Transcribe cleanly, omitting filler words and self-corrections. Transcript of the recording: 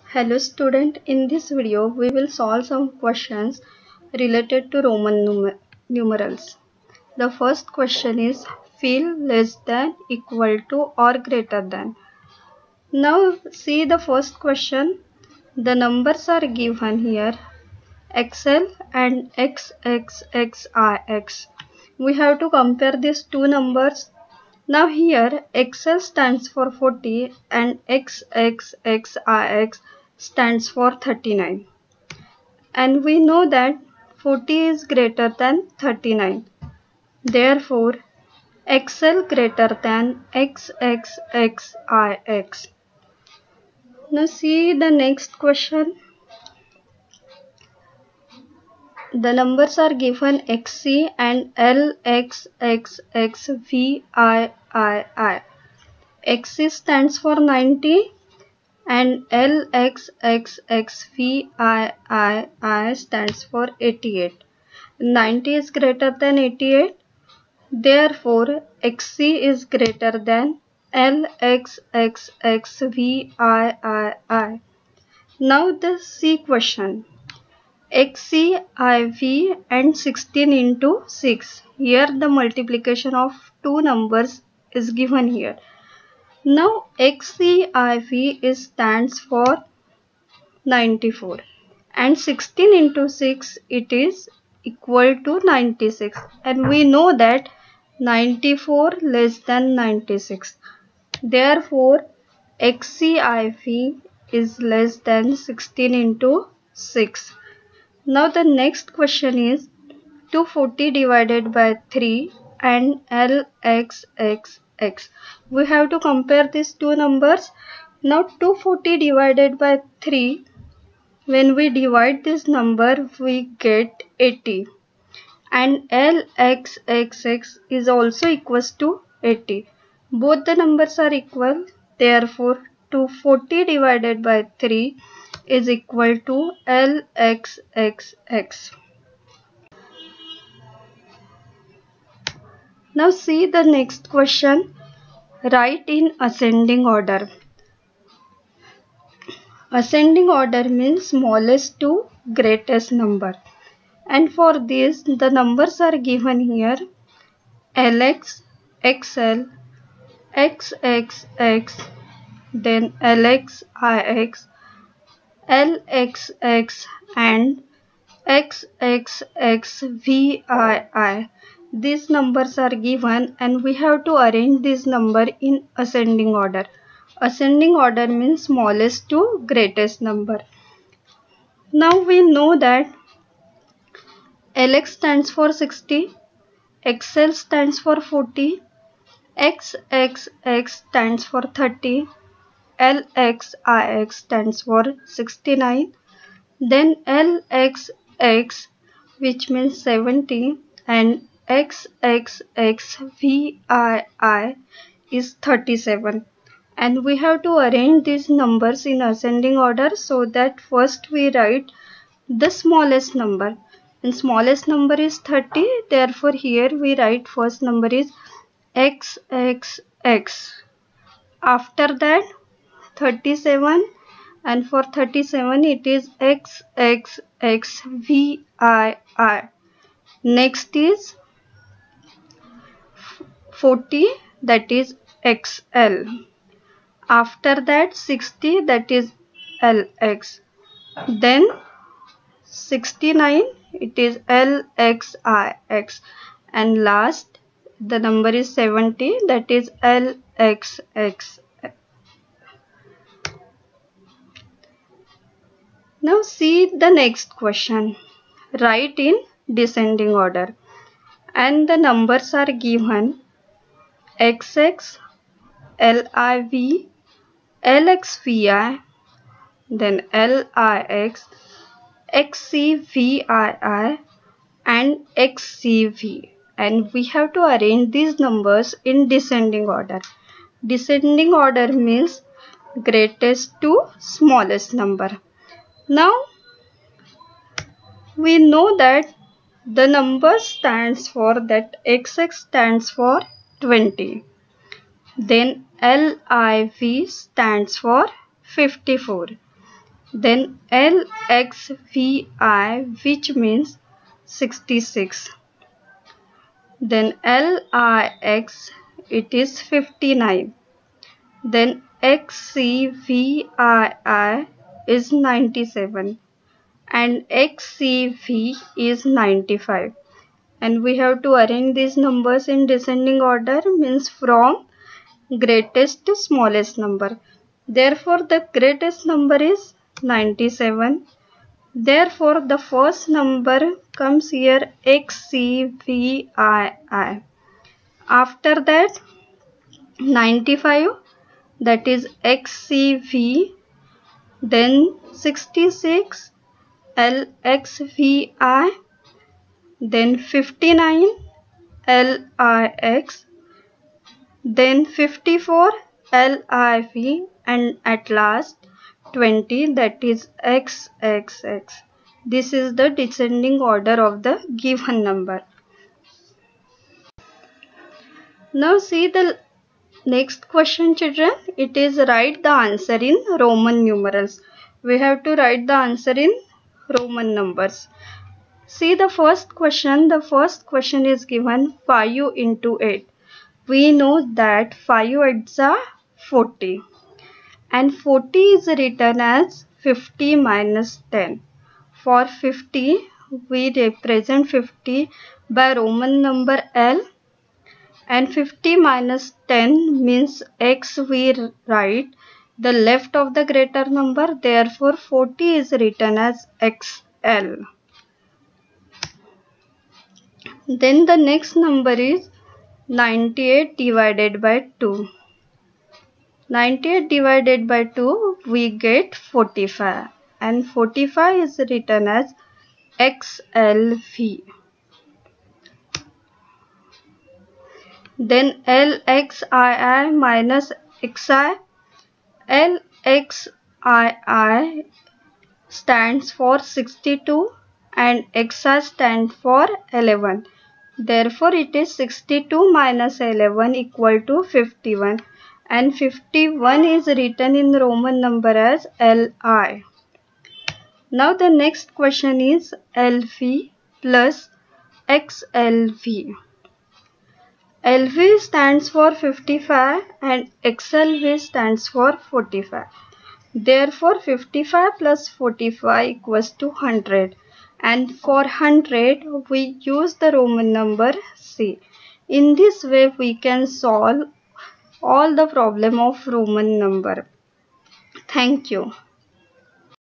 Hello student, in this video we will solve some questions related to Roman numerals. The first question is feel less than, equal to or greater than. Now see the first question. The numbers are given here XL and XXXIX. We have to compare these two numbers. Now here XL stands for 40 and XXXIX stands for 39. And we know that 40 is greater than 39. Therefore, XL greater than XXXIX. Now see the next question. The numbers are given XC and LXXXVIII. XC stands for 90 and LXXXVIII stands for 88. 90 is greater than 88. Therefore, XC is greater than LXXXVIII. Now the C question. XCIV and 16 into 6. Here the multiplication of two numbers is given here. Now XCIV stands for 94 and 16 into 6 it is equal to 96, and we know that 94 less than 96. Therefore XCIV is less than 16 into 6. Now the next question is 240 divided by 3 and LXXX. We have to compare these two numbers. Now 240 divided by 3, when we divide this number we get 80, and LXXX is also equals to 80. Both the numbers are equal, therefore 240 divided by 3 is equal to LXXX. Now see the next question. Write in ascending order. Ascending order means smallest to greatest number. And for this the numbers are given here LX, XL, XXX, then LX, IX, LXX and XXXVII. These numbers are given and we have to arrange this number in ascending order. Ascending order means smallest to greatest number. Now we know that LX stands for 60, XL stands for 40, XXX stands for 30, LXIX stands for 69, then LXX which means 70 and XXXVII is 37. And we have to arrange these numbers in ascending order, so that first we write the smallest number, and smallest number is 30. Therefore here we write first number is XXX. After that 37, and for 37 it is XXXVII. Next is 40, that is XL. After that 60, that is LX. Then 69, it is LXIX. And last the number is 70, that is LXX. Now see the next question. Write in descending order. And the numbers are given XX, LIV, LXVI, then LIX, XCVII and XCV. And we have to arrange these numbers in descending order. Descending order means greatest to smallest number. Now we know that the number stands for that XX stands for 20. Then LIV stands for 54. Then LXVI, which means 66. Then LIX, it is 59. Then XCVII is 97 and XCV is 95. And we have to arrange these numbers in descending order, means from greatest to smallest number. Therefore, the greatest number is 97. Therefore, the first number comes here XCVII. After that, 95, that is XCV. Then 66, LXVI. Then 59, LIX. Then 54, LIV. And at last 20, that is XXX. This is the descending order of the given number. Now see the next question, children. It is write the answer in Roman numerals. We have to write the answer in Roman numbers. See the first question. The first question is given 5 into 8. We know that 5 8s are 40. And 40 is written as 50 minus 10. For 50, we represent 50 by Roman number L. And 50 minus 10 means X, we write the left of the greater number. Therefore, 40 is written as XL. Then the next number is 98 divided by 2. 98 divided by 2, we get 45. And 45 is written as XLV. Then LXII minus XI. LXII stands for 62 and XI stands for 11. Therefore, it is 62 minus 11 equal to 51. And 51 is written in Roman number as LI. Now the next question is LV plus XLV. LV stands for 55 and XLV stands for 45. Therefore, 55 plus 45 equals to 100. And for 100, we use the Roman number C. In this way, we can solve all the problem of Roman number. Thank you.